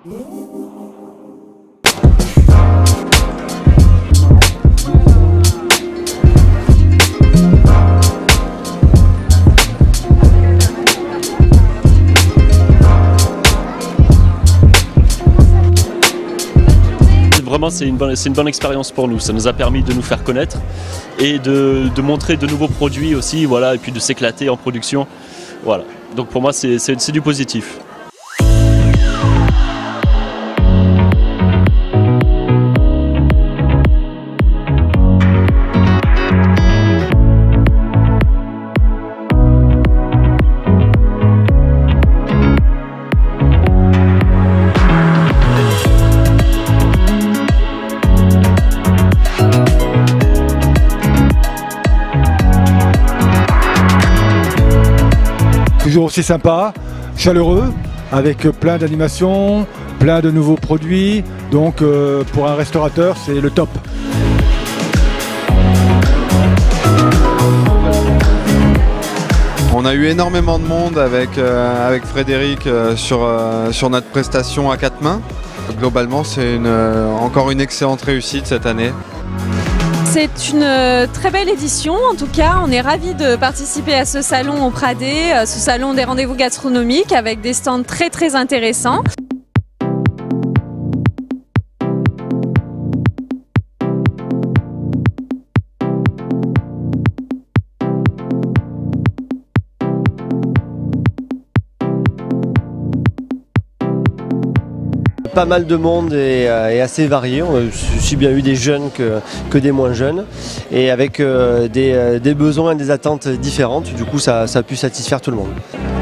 Vraiment, c'est une bonne expérience pour nous. Ça nous a permis de nous faire connaître et de montrer de nouveaux produits aussi, voilà, et puis de s'éclater en production. Voilà. Donc pour moi, c'est du positif. Toujours aussi sympa, chaleureux, avec plein d'animations, plein de nouveaux produits. Donc pour un restaurateur, c'est le top. On a eu énormément de monde avec Frédéric sur notre prestation à 4 mains. Globalement, c'est encore une excellente réussite cette année. C'est une très belle édition, en tout cas on est ravis de participer à ce salon au Pradé, ce salon des rendez-vous gastronomiques avec des stands très intéressants. Pas mal de monde et assez varié. On a aussi bien eu des jeunes que des moins jeunes et avec des besoins et des attentes différentes. Du coup, ça a pu satisfaire tout le monde.